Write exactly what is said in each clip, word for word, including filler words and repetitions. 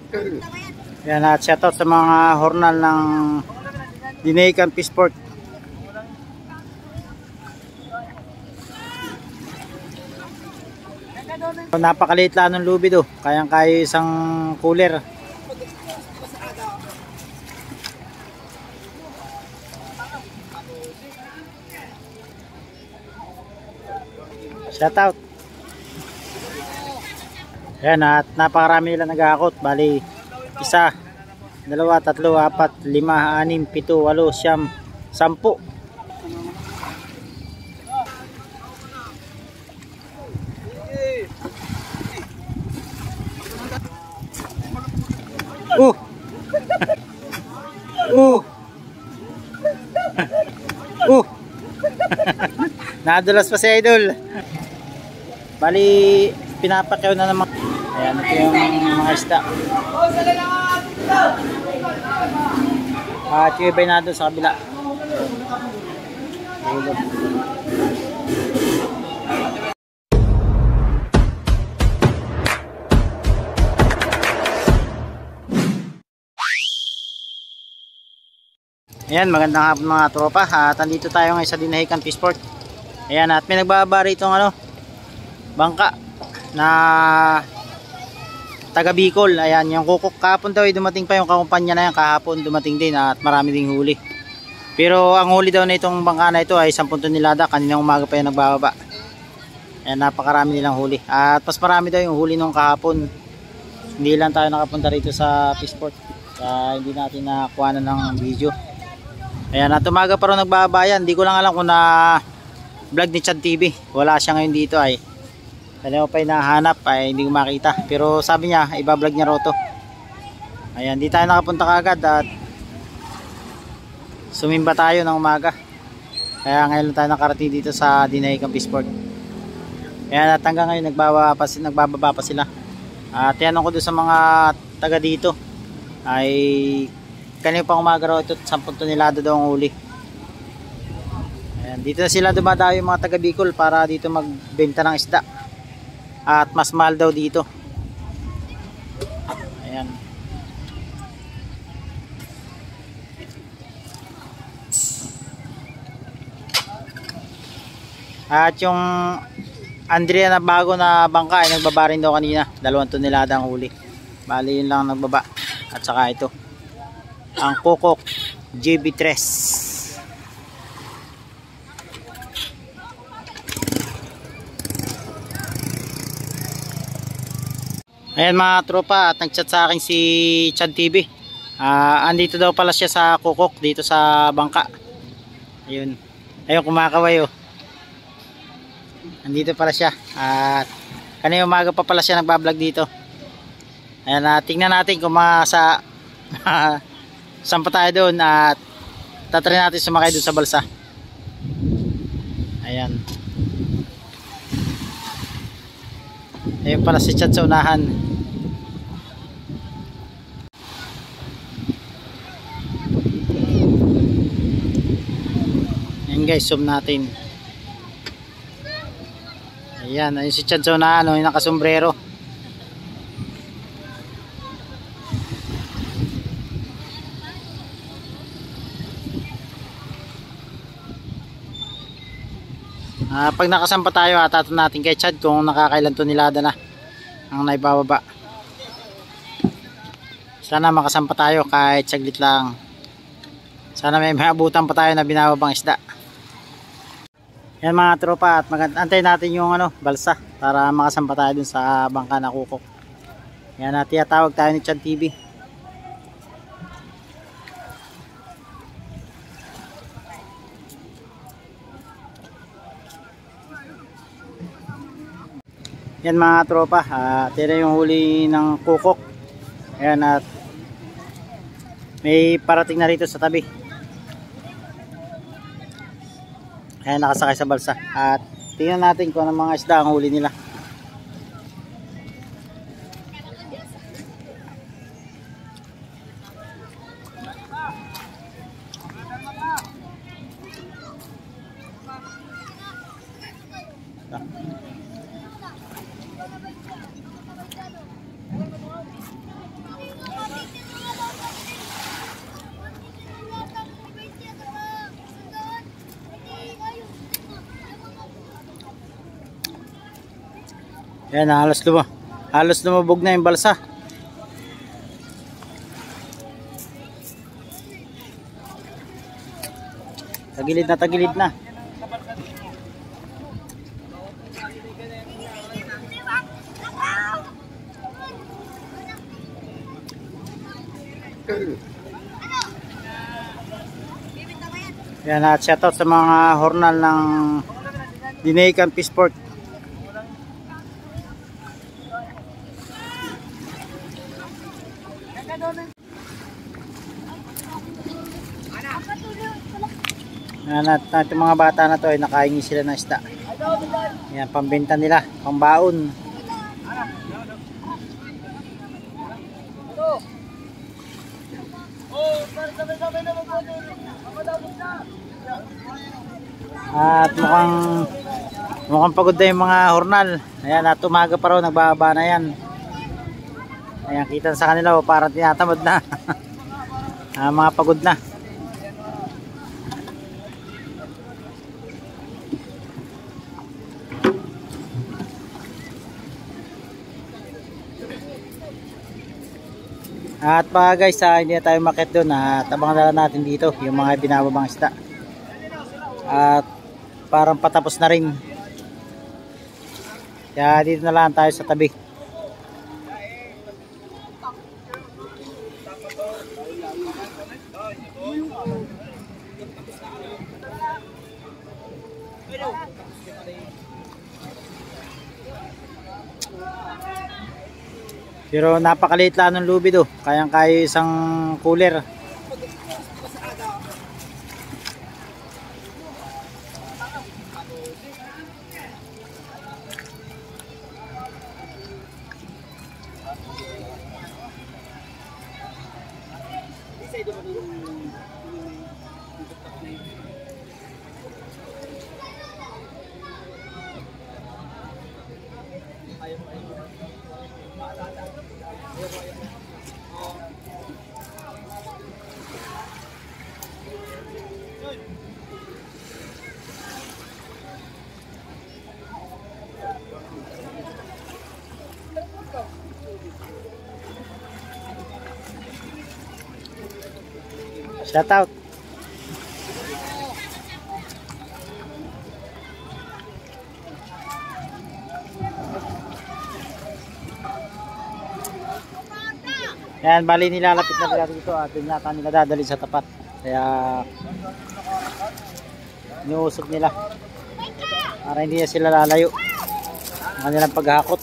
Yan, at shoutout sa mga hornal ng Dinahican Fishport. Napakaliit lang ng lubid oh. Kayang kaya isang cooler. Shoutout. Ayan, at napakarami nila nag-aakot. Bali, isa, dalawa, tatlo, apat, lima, anim, pito, walo, siyam, sampu. Uh! uh! uh! Nadulas pa si Idol. Bali, pinapakyaw na naman. Ayan, ito yung mga isda. At yung iba'y na doon sa kabila. Ayan, magandang hapon mga tropa. At andito tayo ngayon sa Dinahican Fishport. Ayan, at may nagbababa rito ng ano, bangka na taga Bicol. Ayan, yung kukok kahapon daw, dumating pa yung kakumpanya na yan. Kahapon dumating din at marami ding huli. Pero ang huli daw na itong bangka na ito ay sampung tonelada. Kaninang umaga pa yung nagbababa. Ayan, napakarami nilang huli. At mas marami daw yung huli nung kahapon. Hindi lang tayo nakapunta rito sa Fishport. Kaya hindi natin nakuha na ng video. Ayan, at umaga pa rin nagbababa yan. Hindi ko lang alam kung na vlog ni Chad T V. Wala siya ngayon dito ay. Kanina pa hinahanap ay hindi ko makita. Pero sabi niya, iba-vlog niya roto. Ayan, di tayo nakapunta kagad at sumimba tayo ng umaga. Kaya ngayon tayo nakarating dito sa Dinahican Fishport. Ayan, at hanggang ngayon nagbababa pa, nagbababa pa sila. At tinanong ko doon sa mga taga dito ay kanina pang umaga raw ito, sampung tonelada daw ang huli. Ayan, dito na sila dumadayo yung mga taga Bicol para dito magbenta ng isda. At mas mahal daw dito. Ayan. At yung Andrea na bago na bangka ay nagbaba rin daw kanina. Dalawang tonelada ang huli. Bali yun lang nagbaba. At saka ito, ang Kukok J B three. Ayan mga tropa, at nagchat sa akin si Chad T V. uh, Andito daw pala siya sa Kukok, dito sa bangka. Ayun, ayun kumakaway oh. Andito pala siya. At kanina umaga pa pala siya nagbablog dito. Ayan, uh, tingnan natin kung masa saan pa tayo doon. At tatry natin sumakay doon sa balsa. Ayan. Ayun pala si Chad sa unahan. Ayan guys, zoom natin. Ayan, ayun si Chad sa unahan, oh, yung nakasombrero. Uh, pag nakasampa tayo, atato natin kay Chad kung nakakailan tonelada na ang naibababa. Sana makasampa tayo kahit saglit lang. Sana may maabutan pa tayo na binababang isda. Yan mga tropa, at magantay natin yung ano, balsa para makasampa tayo dun sa bangka na Kukok. Yan, at tiyatawag tayo ni Chad T V. Yan mga tropa, uh, tira yung huli ng Kukok. Ayan, at may parating na rito sa tabi. Ayan, nakasakay sa balsa. At tingnan natin kung anong mga isda ang huli nila. Yan, halos luma. Halos lumubog na yung balsa. Tagilid na, tagilid na. Yan, at shoutout sa mga hornal ng Dinahican Fishport. Yan, at, at yung mga bata na to ay nakahingi sila ng isda. Yan, pambenta nila, pambaon. At mukhang mukhang pagod na yung mga hornal. Ayan, at umaga pa raw nagbababa na yan. Ayan, kita sa kanila o parang tinatamad na. ah, mga pagod na. At pa guys, ah, hindi na tayo makit doon at abangan na lang natin dito yung mga binababang isda. At parang patapos na rin. Kaya dito na lang tayo sa tabi. Pero napakaliit lang ng lubid oh. Kayang kaya isang cooler. Shout out. Yan, bali nilalapit na nila dito at doon yata nila dadali sa tapat. Kaya niusok nila para hindi na sila lalayo ang kanilang paghakot.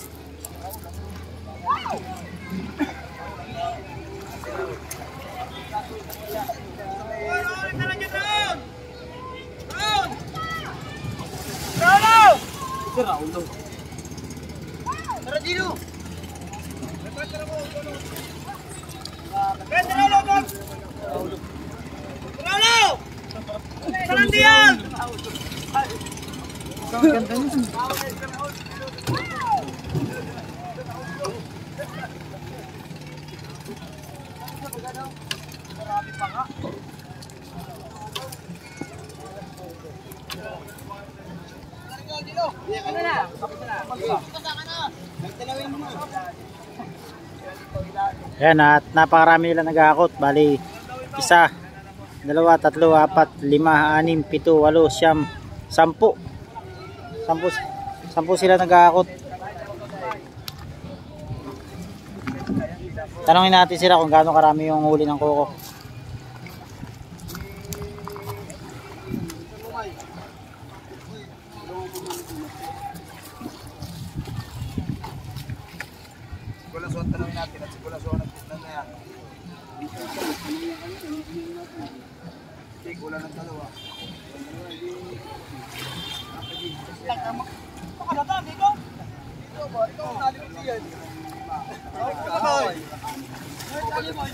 Raulo. Tara dito. Raulo. Raulo. Tara diyan. Ang ganda niyan. Marami pa nga. Yan, at napakarami nila naghahakot. Bali isa, dalawa, tatlo, apat, lima, anim, pito, walo, siyam, sampu sampu, sampu sila naghahakot. Tanongin natin sila kung gaano karami yung huli ng koko. Sigulasuan tanongin natin at sigulasuan ang pisnan na yan. Sige, ulan ng dalawa. Ito ka na ba, dito? Dito ba? Ito ang nalimit siyan. Kamay! Kamay!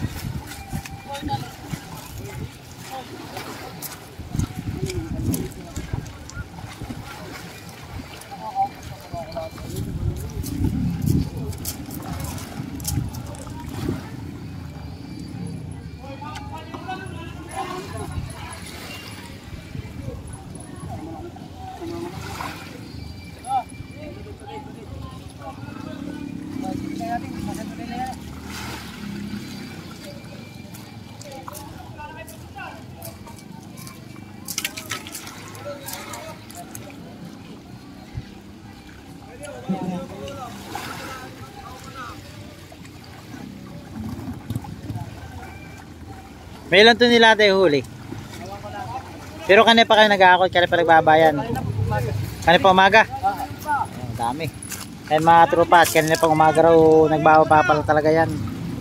May ilan to nila tayo huli? Pero kanina pa kayo nag-aakot, kanina pa nagbabayan. Kanina pa umaga? Ayun, dami. Kaya mga tropas, kanina pa umaga raw nagbababa pala talaga yan.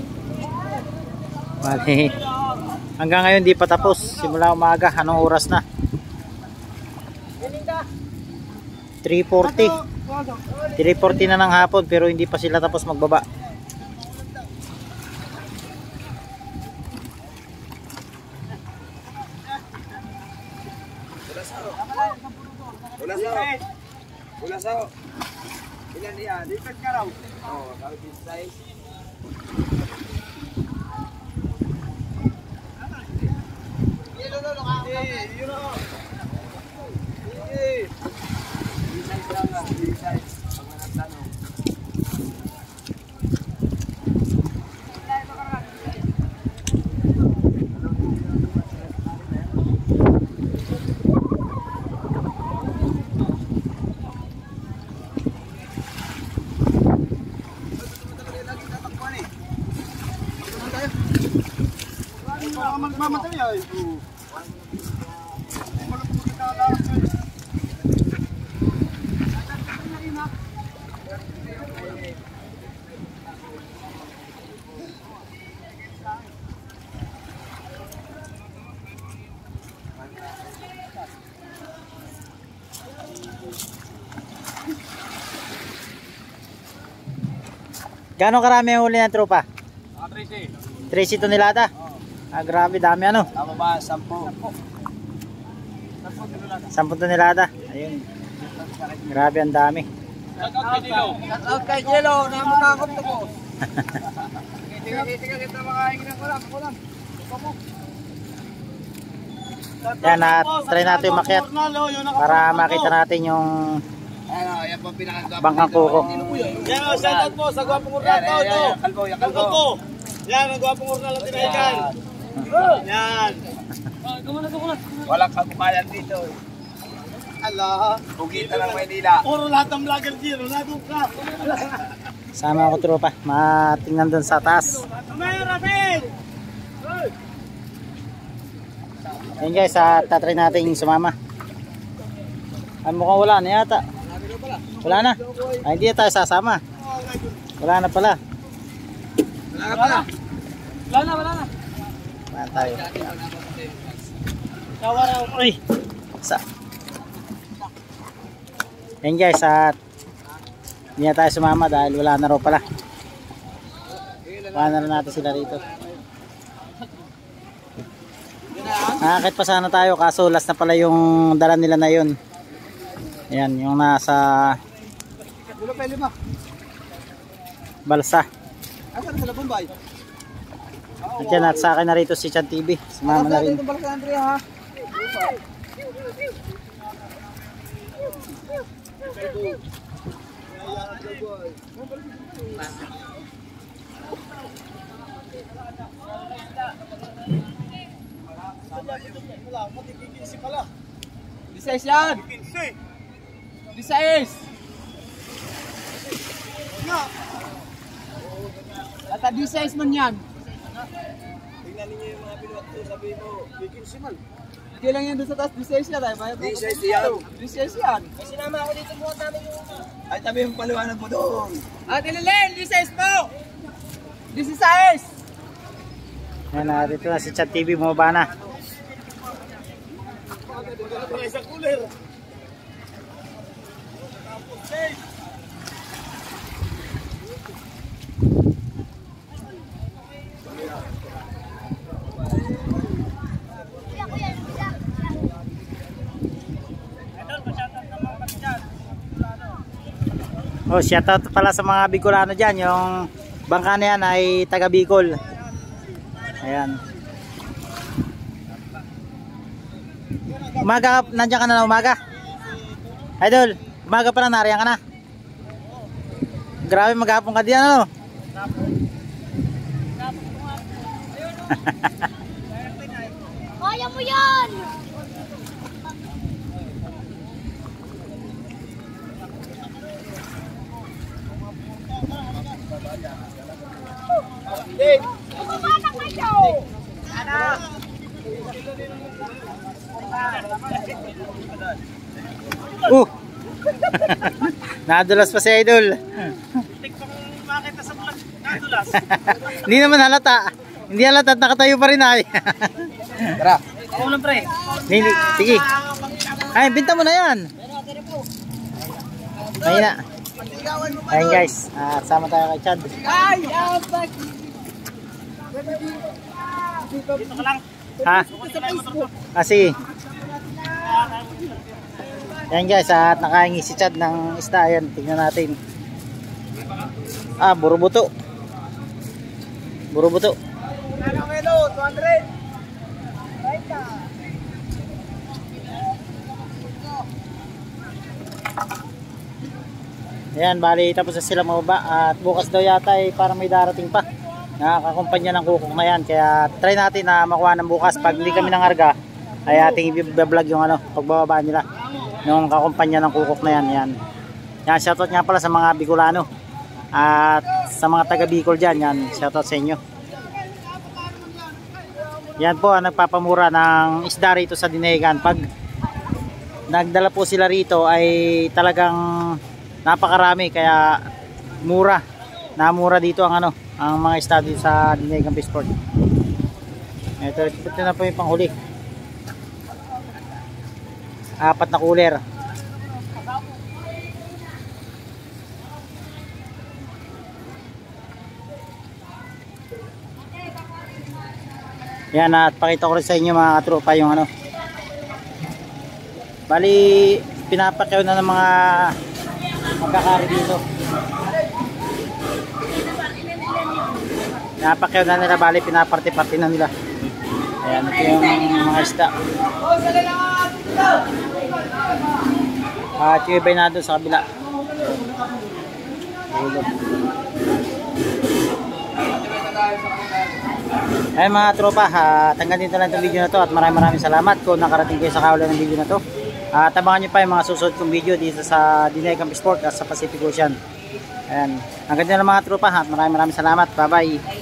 Bali, hanggang ngayon di pa tapos. Simula umaga, anong oras na? three forty. three forty na ng hapon pero hindi pa sila tapos magbaba. Wala sa. Wala sa. Ilan yan? Lipat ka raw. Oo, sabi this size. Yelo no no ka. Eh, yun oh. Eh. This size lang ah, this size. Pag nagtanong. Mamatay ay. Gano'ng karami ang huli ng tropa? Ah, Tracy. thirty tonelada? Ah, grabe, dami ano? Tama ba? Sampo. ten tonelada. Ayun. Grabe, ang dami. Shout out kay Dilo. Shout out kay Dilo. Namutakot to po. Tingnan kita makaingin ng kulang. Kulang. Yan, at try natin umakyat para makita natin yung Ano, yan po pinakagwapo. bangkang kuko. Yan o, shout out po sa gwapong urnal to. Yan, kalbo, yan kalbo. Yan, ang gwapong urnal ang tinahikan. Yan. Walang kabukayan dito. Allah. Bugita ng Maynila. Puro lahat ng vlogger dito. Nadong ka. Sama ako tropa, matingnan dun sa taas. Kamay, Rafael! Ayun guys, at tatry natin sumama. Ay, mukhang wala na yata. Wala na. Ay, hindi na tayo sasama. Wala na pala. Wala na pala. Wala na, wala na. Wala tayo. Uy! Sa. Ayun guys, at hindi na tayo sumama dahil wala na raw pala. Wala na rin natin sila rito. Nakakit pa sana tayo kaso last na pala yung dala nila na yun. Ayan, yung nasa balsa. Asan sila Bombay? At at sa akin na rito si Chan T V. Sumama na rin. Itong balsa Andrea ha. Disais yan! Disais! At disais man yan. Tingnan ninyo yung mga pinuhat ko, sabihin mo, vacancy man. Hindi lang yan doon sa taas, disais yan. Disais yan. Disais yan. May sinama ako dito buhat namin yung... Ay, tabi yung paliwanag mo doon. At ililin, disais mo! Disais! Ayan na, dito na si Chan T V, bumaba na. Isang cooler. Oh, shoutout pala sa mga Bicolano dyan. Yung bangka na yan ay taga Bicol. Ayan. Umaga, nandiyan ka na na umaga? Idol, umaga pa na, nariyan ka na. Grabe, maghapon ka diyan, ano? Kaya mo yan! Bumaba na kayo! Uh! Nadulas pa si Idol. Makita sa vlog, nadulas. Hindi naman halata. Hindi halata at nakatayo pa rin ay. Tara. Ako lang pre. Hindi, sige. Ay, binta mo na yan. Ayun na. Ayun guys, at sama tayo kay Chad. Ay! Dito ka lang. Ha? Ah, sige. Ayan guys, at nakahingi si Chad ng isda. Ayan, tignan natin. Ah, burubuto. Burubuto. Ano kilo? two hundred. Ayan, bali tapos na sila mababa. At bukas daw yata ay parang may darating pa. Nakakakumpanya ng kukok na yan. Kaya try natin na makuha ng bukas. Pag hindi kami nangarga, ay ating i-vlog yung ano, pagbababa nila. Yung kakumpanya ng kukok na yan. Yan. Yan, shoutout nga pala sa mga Bicolano. At sa mga taga Bicol dyan. Yan, shoutout sa inyo. Yan po ang nagpapamura ng isda rito sa Dinagan. Pag nagdala po sila rito ay talagang napakarami, kaya mura. Namura dito ang ano, ang mga isda dito sa Dinagan Fishport. Ito, ito na po yung panghuli. Apat na cooler. Yan, at pakita ko rin sa inyo mga katropa yung ano. Bali, pinapakyaw na ng mga magkakari dito. Pinapakyaw na nila, bali pinaparte-parte na nila. Ayan, ito yung mga isda. At yung ibay na doon sa kabila. Ay mga tropa, uh, tanggalin dito lang itong video na to at maraming maraming salamat kung nakarating kayo sa kawalan ng video na to. At uh, tabangan nyo pa yung mga susunod kong video dito sa Dinagan Fishport at sa Pacific Ocean. Ayan, hanggang dito lang mga tropa at maraming maraming salamat. Bye bye.